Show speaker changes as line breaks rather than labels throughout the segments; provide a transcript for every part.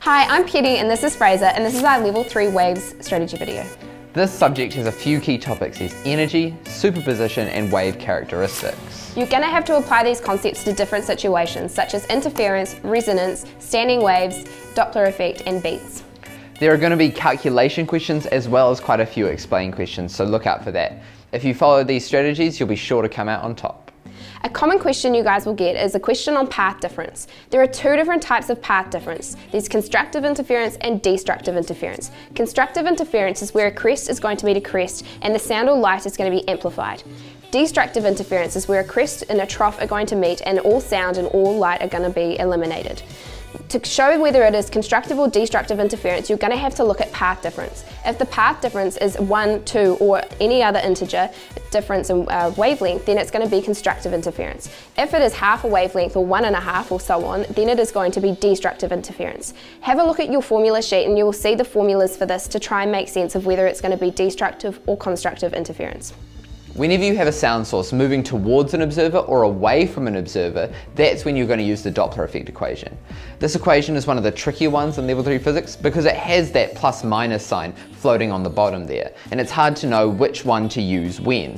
Hi, I'm Petty and this is Fraser and this is our Level 3 Waves strategy video.
This subject has a few key topics. There's energy, superposition and wave characteristics.
You're going to have to apply these concepts to different situations such as interference, resonance, standing waves, Doppler effect and beats.
There are going to be calculation questions as well as quite a few explain questions, so look out for that. If you follow these strategies, you'll be sure to come out on top.
A common question you guys will get is a question on path difference. There are two different types of path difference. There's constructive interference and destructive interference. Constructive interference is where a crest is going to meet a crest and the sound or light is going to be amplified. Destructive interference is where a crest and a trough are going to meet and all sound and all light are going to be eliminated. To show whether it is constructive or destructive interference, you're going to have to look at path difference. If the path difference is 1, 2 or any other integer difference in wavelength, then it's going to be constructive interference. If it is half a wavelength or 1.5 or so on, then it is going to be destructive interference. Have a look at your formula sheet and you will see the formulas for this to try and make sense of whether it's going to be destructive or constructive interference.
Whenever you have a sound source moving towards an observer or away from an observer, that's when you're going to use the Doppler effect equation. This equation is one of the trickier ones in level 3 physics because it has that plus minus sign floating on the bottom there, and it's hard to know which one to use when.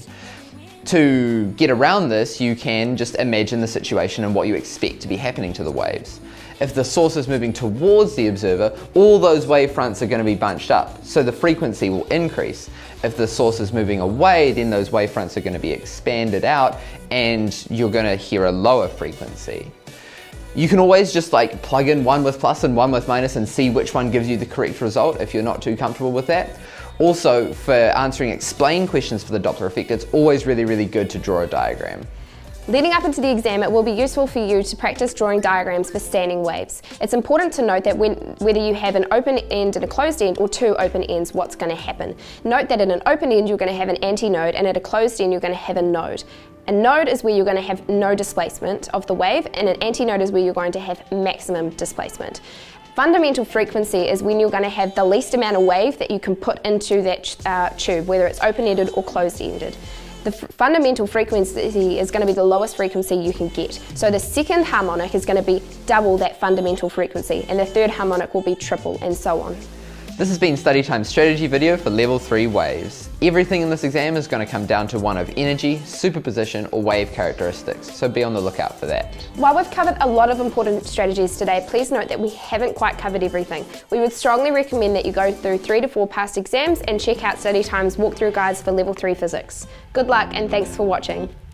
To get around this, you can just imagine the situation and what you expect to be happening to the waves. If the source is moving towards the observer, all those wave fronts are going to be bunched up, so the frequency will increase. If the source is moving away, then those wave fronts are going to be expanded out and you're going to hear a lower frequency. You can always just plug in one with plus and one with minus and see which one gives you the correct result if you're not too comfortable with that. Also, for answering explain questions for the Doppler effect, it's always really good to draw a diagram.
Leading up into the exam, it will be useful for you to practice drawing diagrams for standing waves. It's important to note that whether you have an open end and a closed end or two open ends, what's going to happen. Note that in an open end you're going to have an antinode and at a closed end you're going to have a node. A node is where you're going to have no displacement of the wave and an antinode is where you're going to have maximum displacement. Fundamental frequency is when you're going to have the least amount of wave that you can put into that tube, whether it's open-ended or closed-ended. The fundamental frequency is going to be the lowest frequency you can get. So the second harmonic is going to be double that fundamental frequency and the third harmonic will be triple and so on.
This has been StudyTime's strategy video for level 3 waves. Everything in this exam is going to come down to one of energy, superposition or wave characteristics, so be on the lookout for that.
While we've covered a lot of important strategies today, please note that we haven't quite covered everything. We would strongly recommend that you go through 3 to 4 past exams and check out StudyTime's walkthrough guides for level 3 physics. Good luck and thanks for watching.